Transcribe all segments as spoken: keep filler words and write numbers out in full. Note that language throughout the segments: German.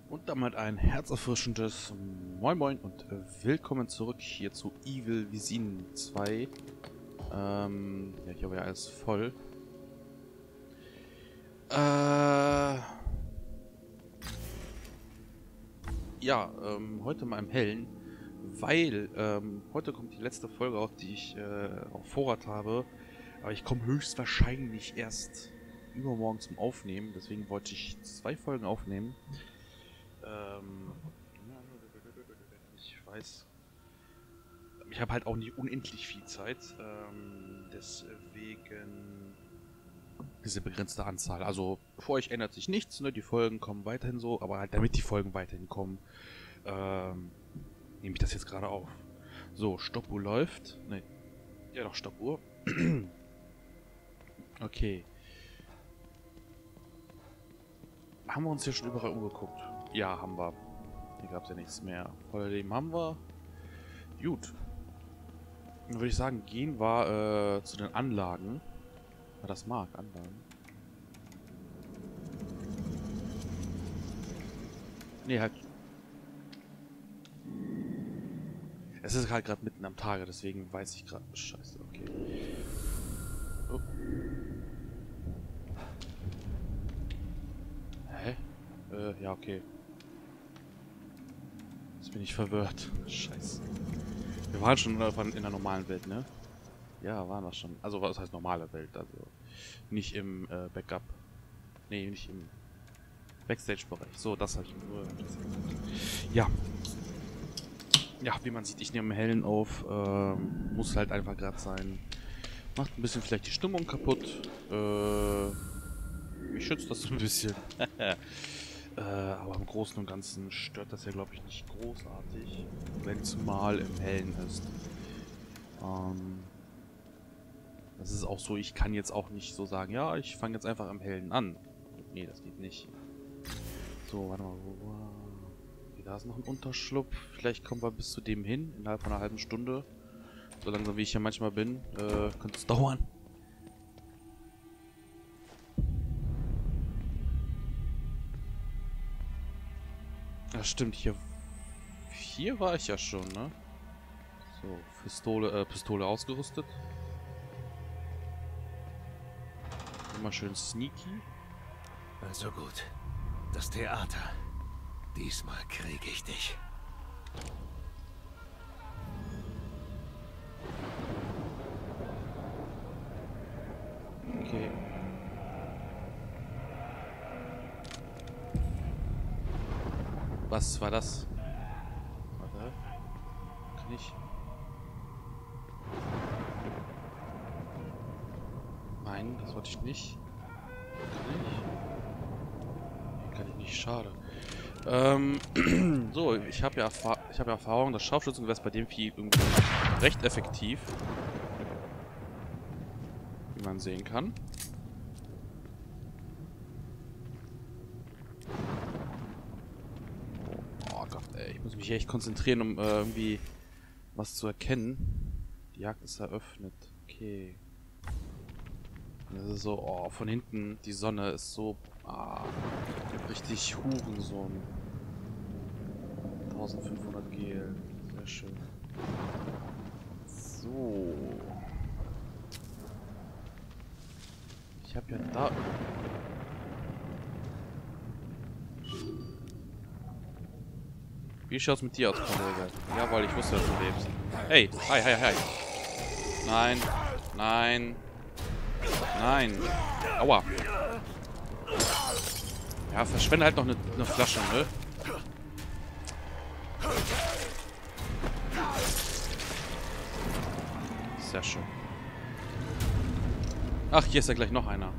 Und damit ein herzerfrischendes Moin Moin und äh, willkommen zurück hier zu Evil Within zwei. Ähm, ja, ich habe ja alles voll. Äh, ja, ähm, heute mal im Hellen, weil ähm, heute kommt die letzte Folge auf, die ich äh, auf Vorrat habe. Aber ich komme höchstwahrscheinlich erst übermorgen zum Aufnehmen, deswegen wollte ich zwei Folgen aufnehmen. Ähm, ich weiß, ich habe halt auch nicht unendlich viel Zeit, ähm, deswegen diese begrenzte Anzahl. Also für euch ändert sich nichts, ne? Die Folgen kommen weiterhin so, aber halt damit die Folgen weiterhin kommen, ähm, nehme ich das jetzt gerade auf. So, Stoppuhr läuft. Ne, ja doch, Stoppuhr. Okay. Haben wir uns hier schon überall umgeguckt? Ja, haben wir. Hier gab es ja nichts mehr. Voller Leben haben wir. Gut. Dann würde ich sagen, gehen wir äh, zu den Anlagen. Wer das mag, Anlagen. Nee, halt. Es ist halt gerade mitten am Tage, deswegen weiß ich gerade. Scheiße, okay. Oh. Hä? Äh, ja, okay. Jetzt bin ich verwirrt. Scheiße. Wir waren schon in der normalen Welt, ne? Ja, waren wir schon. Also, was heißt normale Welt? Also, nicht im äh, Backup. Nee, nicht im Backstage-Bereich. So, das habe ich nur. Ja. Ja, wie man sieht, ich nehme Hellen auf. Ähm, muss halt einfach gerade sein. Macht ein bisschen vielleicht die Stimmung kaputt. Äh, mich schützt das ein bisschen. Äh, aber im Großen und Ganzen stört das ja, glaube ich, nicht großartig, wenn es mal im Hellen ist. Ähm, das ist auch so, ich kann jetzt auch nicht so sagen, ja, ich fange jetzt einfach im Hellen an. Nee, das geht nicht. So, warte mal, wo war... Okay, da ist noch ein Unterschlupf. Vielleicht kommen wir bis zu dem hin, innerhalb von einer halben Stunde. So langsam wie ich hier manchmal bin, äh, könnte es dauern. Ja, stimmt, hier... Hier war ich ja schon, ne? So, Pistole, äh, Pistole ausgerüstet. Immer schön sneaky. Also gut. Das Theater. Diesmal kriege ich dich. Okay. Was war das? Warte. Kann ich... Nein, das wollte ich nicht. Kann ich? Nee, kann ich nicht, schade. Ähm, so, ich habe ja, Erfa ich hab ja Erfahrung, das Scharfschützengewehr ist bei dem Vieh irgendwie recht effektiv. Wie man sehen kann. Oh Gott, ey, ich muss mich echt konzentrieren, um äh, irgendwie was zu erkennen. Die Jagd ist eröffnet. Okay. Das ist so, oh, von hinten, die Sonne ist so, ah, richtig Hurensohn. eintausendfünfhundert Gel, sehr schön. So. Ich habe ja da... Wie schaut's mit dir aus, Kollege? Jawohl, ich wusste, dass du lebst. Hey, hi, hi, hi. Nein, nein. Nein. Aua. Ja, verschwende halt noch eine, eine Flasche, ne? Sehr schön. Ach, hier ist ja gleich noch einer.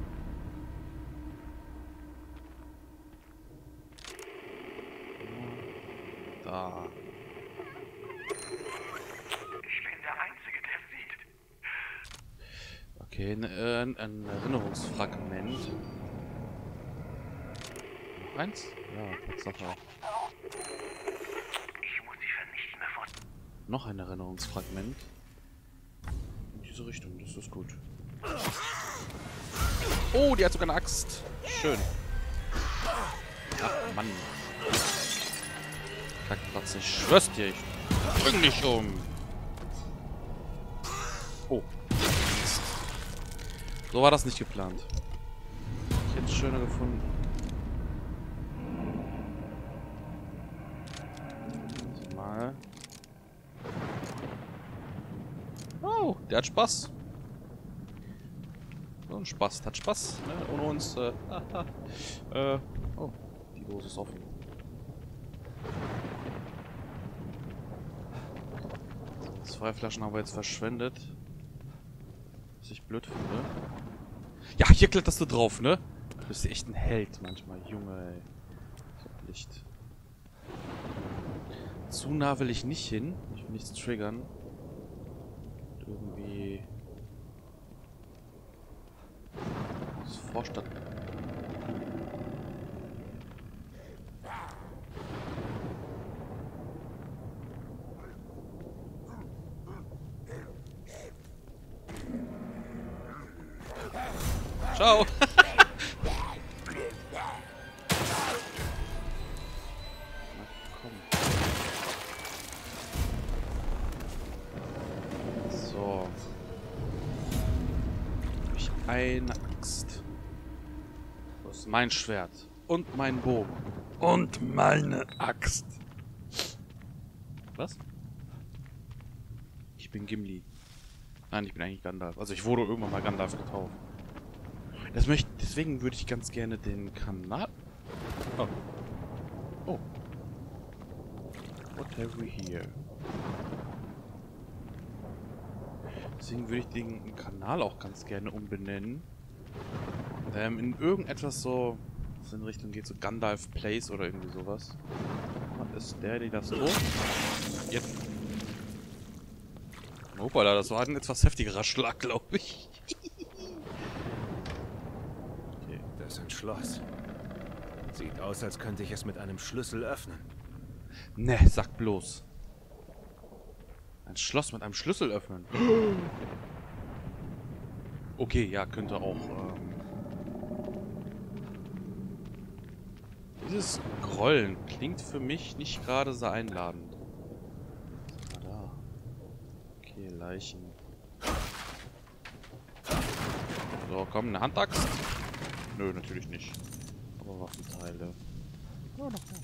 Da. Ich bin der Einzige, der sieht. Okay, ein, äh, ein Erinnerungsfragment. Noch eins? Ja, Tatsache. Ich muss dich vernichten, bevor... Noch ein Erinnerungsfragment. In diese Richtung, das ist gut. Oh, die hat sogar eine Axt. Schön. Ach, Mann. Kackplatz, ich schwör's dir, ich bring dich um. Oh. Mist. So war das nicht geplant. Ich hätte es schöner gefunden. Also mal. Oh, der hat Spaß. So ein Spaß, hat Spaß. Ne? Ohne uns. Äh, äh, oh, die Dose ist offen. Zwei Flaschen haben wir jetzt verschwendet. Was ich blöd finde. Ja, hier kletterst du drauf, ne? Du bist echt ein Held manchmal, Junge, ey. So Licht. Zu nah will ich nicht hin. Ich will nichts triggern. Irgendwie. Das ist Vorstadt. Ciao! So. Ich eine Axt. Das ist mein Schwert. Und mein Bogen. Und meine Axt. Was? Ich bin Gimli. Nein, ich bin eigentlich Gandalf. Also ich wurde irgendwann mal Gandalf getauft. Das möchte, deswegen würde ich ganz gerne den Kanal... Oh. Oh. What have we here? Deswegen würde ich den Kanal auch ganz gerne umbenennen. Ähm, in irgendetwas so... was in Richtung geht, so Gandalf Place oder irgendwie sowas. Was ist der, der das so? Jetzt. Hoppala, das war ein etwas heftigerer Schlag, glaube ich. Das ist ein Schloss. Sieht aus, als könnte ich es mit einem Schlüssel öffnen. Ne, sag bloß. Ein Schloss mit einem Schlüssel öffnen. Okay, ja, könnte auch. Ähm Dieses Grollen klingt für mich nicht gerade sehr einladend. Was war da? Okay, Leichen. So, komm, eine Handaxt. Nö, natürlich nicht. Aber Waffenteile. Oh, noch mehr.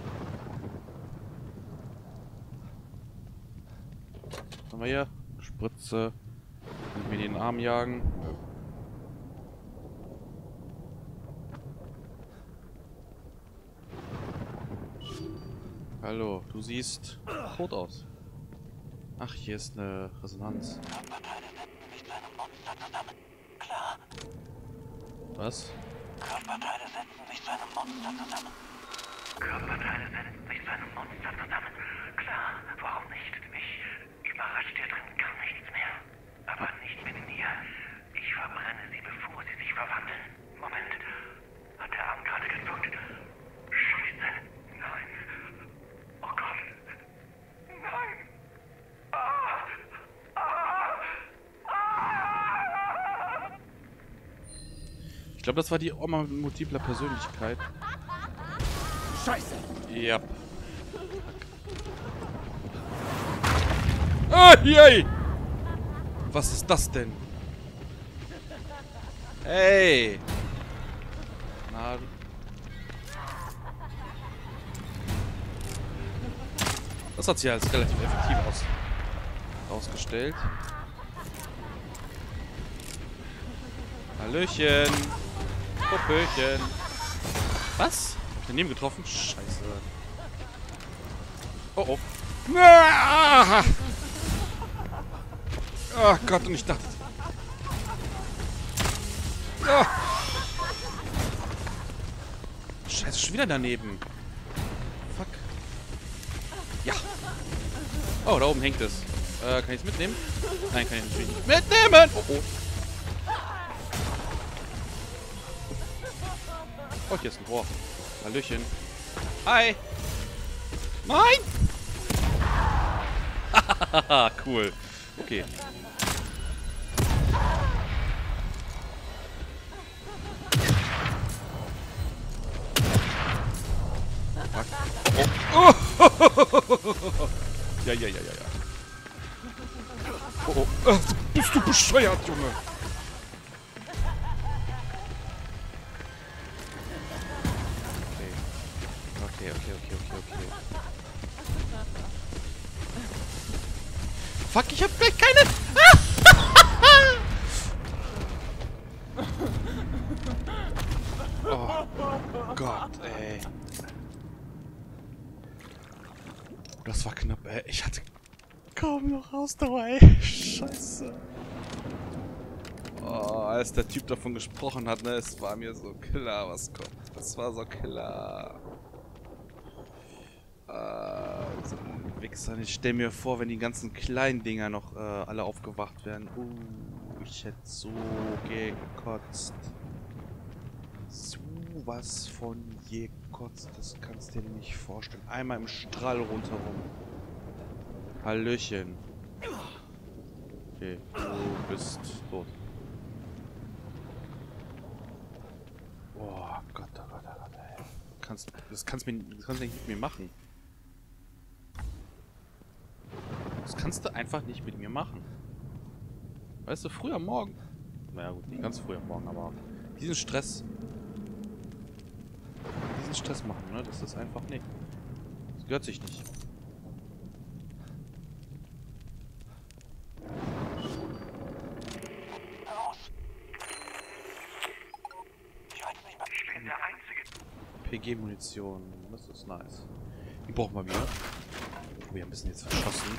Was haben wir hier? Spritze. Kann ich mir die in den Arm jagen? Nö. Hallo, du siehst tot aus. Ach, hier ist eine Resonanz. Was? Körperteile setzen sich zu einem Monster zusammen. Körperteile setzen sich zu einem Monster zusammen. Klar, warum nicht? Mich überrascht hier drin gar nichts mehr. Aber nicht mit mir. Ich verbrenne sie, bevor sie sich verwandeln. Moment. Hat der Arm gerade gezuckt? Scheiße. Nein. Oh Gott. Nein. Ah. Ah. Ah. Ich glaube, das war die Oma mit multipler Persönlichkeit. Scheiße! Ja. Ah, yay! Was ist das denn? Hey! Na. Das hat sich als relativ effektiv aus ausgestellt. Hallöchen! Popöchen! Was? Hab ich daneben getroffen? Scheiße. Oh oh. Ah! Oh Gott, und ich dachte... Oh. Scheiße, schon wieder daneben. Fuck. Ja. Oh, da oben hängt es. Äh, kann ich es mitnehmen? Nein, kann ich natürlich nicht mitnehmen. Oh oh. Oh, hier ist ein Rohr. Hallöchen. Hi. Nein! Hahaha, cool. Okay. Fuck. Oh, oh. ja, ja, ja, ja. Oh, oh. Ach, bist du bescheuert, Junge? Okay, okay, okay, okay, okay. Fuck, ich hab gleich keine... Oh Gott, ey. Das war knapp, ey. Ich hatte kaum noch Ausdauer, ey. Scheiße. Oh, als der Typ davon gesprochen hat, ne, es war mir so klar, was kommt. Das war so klar. Äh, so ein Wichser. Ich stell mir vor, wenn die ganzen kleinen Dinger noch äh, alle aufgewacht werden. Uh, ich hätte so gekotzt. So was von gekotzt. Das kannst du dir nicht vorstellen. Einmal im Strahl rundherum. Hallöchen. Okay, du bist tot. Oh Gott, oh Gott, oh Gott, ey. Kannst, das kannst du das kannst du nicht mit mir machen. Das kannst du einfach nicht mit mir machen. Weißt du, früh am Morgen. Naja gut, nicht ganz früh am Morgen, aber diesen Stress. Diesen Stress machen, ne? Das ist einfach nicht. Das gehört sich nicht. P G-Munition, das ist nice. Die brauchen wir wieder. Oh, wir haben ein bisschen jetzt verschossen.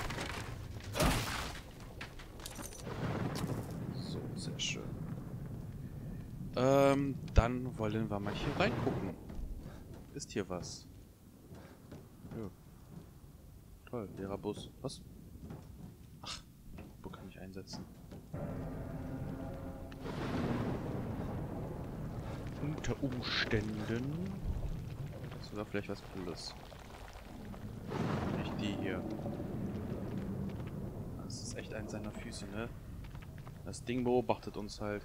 So, sehr schön. Ähm, dann wollen wir mal hier reingucken. Ist hier was? Ja. Toll, leerer Bus. Was? Ach, wo kann ich einsetzen? Unter Umständen ist sogar vielleicht was Cooles. Nicht die hier. Das ist echt eins seiner Füße, ne? Das Ding beobachtet uns halt.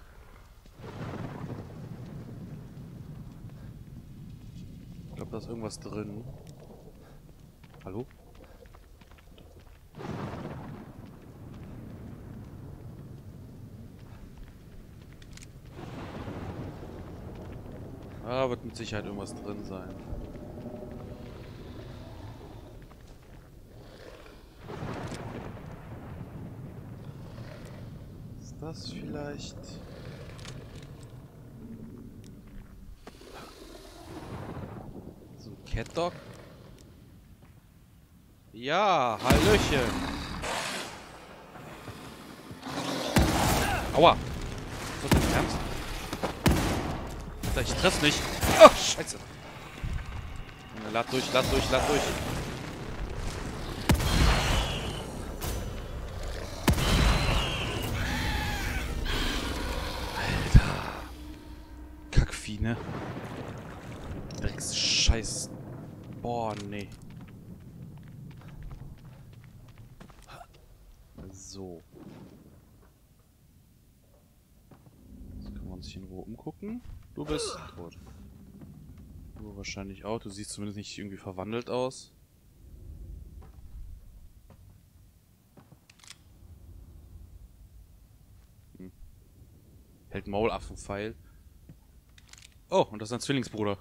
Ich glaube, da ist irgendwas drin. Hallo? Da wird mit Sicherheit irgendwas drin sein. Ist das vielleicht... So ein Catdog? Ja, Hallöchen! Aua! Ist das dein Ernst? Ich treffe nicht. Oh, scheiße. Lad durch, lad durch, lad durch. Alter. Kackvieh, ne? Drecks Scheiß. Boah, nee. So. Jetzt können wir uns hier in Ruhe umgucken. Du bist tot. Du wahrscheinlich auch. Du siehst zumindest nicht irgendwie verwandelt aus. Hm. Hält Maulaffenpfeil. Oh, und das ist ein Zwillingsbruder.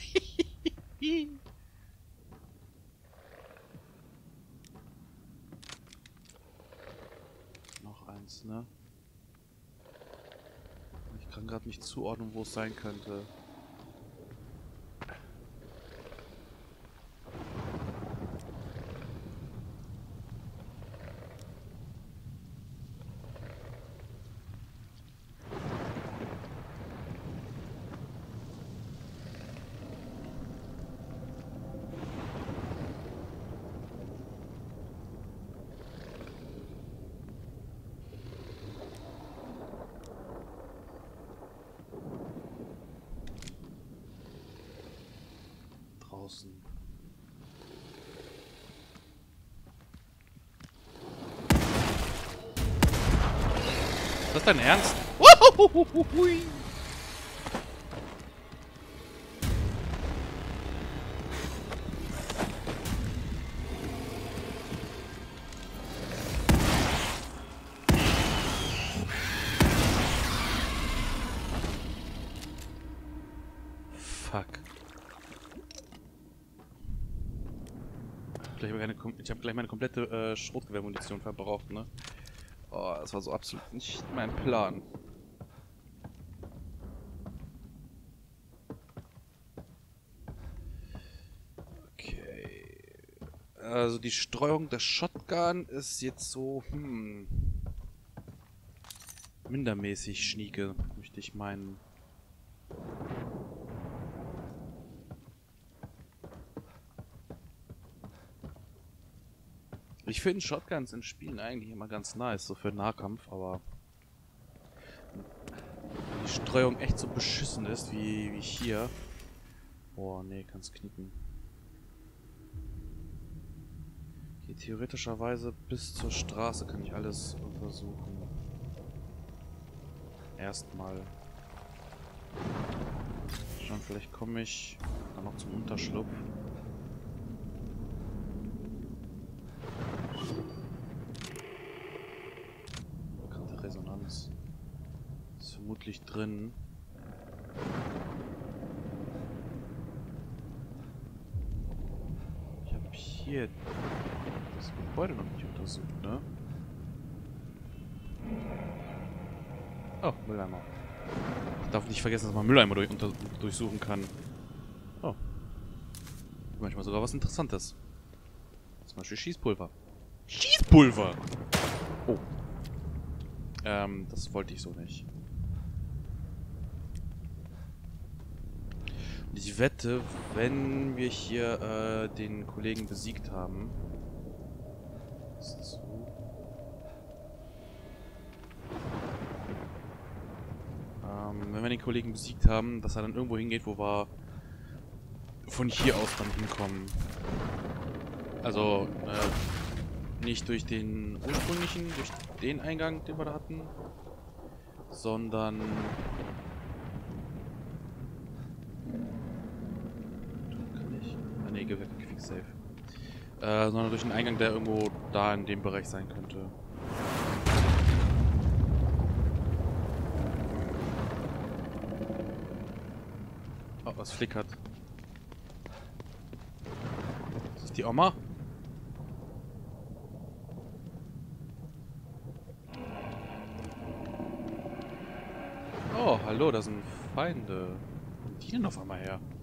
Noch eins, ne? Ich kann gerade nicht zuordnen, wo es sein könnte. Draußen. Ist das dein Ernst? Uhuhuhui. gleich meine, ich habe gleich meine komplette äh, Schrotgewehrmunition verbraucht, ne? Oh, das war so absolut nicht mein Plan. Okay. Also die Streuung der Shotgun ist jetzt so, hm... mindermäßig schnieke, möchte ich meinen. Ich finde Shotguns in Spielen eigentlich immer ganz nice, so für Nahkampf, aber wenn die Streuung echt so beschissen ist, wie, wie hier. Boah, nee, kann's knicken. Okay, theoretischerweise bis zur Straße kann ich alles untersuchen. Erstmal. Schon, vielleicht komme ich dann noch zum Unterschlupf. Bekannte Resonanz. Ist vermutlich drin. Ich habe hier das Gebäude noch nicht untersucht, ne? Oh, Mülleimer. Ich darf nicht vergessen, dass man Mülleimer durch, unter, durchsuchen kann. Oh. Manchmal sogar was Interessantes. Zum Beispiel Schießpulver. Schießpulver! Oh. Ähm, das wollte ich so nicht. Und ich wette, wenn wir hier äh, den Kollegen besiegt haben... Ist zu. Ähm, wenn wir den Kollegen besiegt haben, dass er dann irgendwo hingeht, wo wir von hier aus dann hinkommen. Also, äh, nicht durch den ursprünglichen, durch den Eingang, den wir da hatten, sondern... Kann ich? Ah, ne, Quick Save. Äh, sondern durch den Eingang, der irgendwo da in dem Bereich sein könnte. Oh, was flickert. Ist das die Oma? Oh, hallo, da sind Feinde. Wo kommen die denn auf einmal her?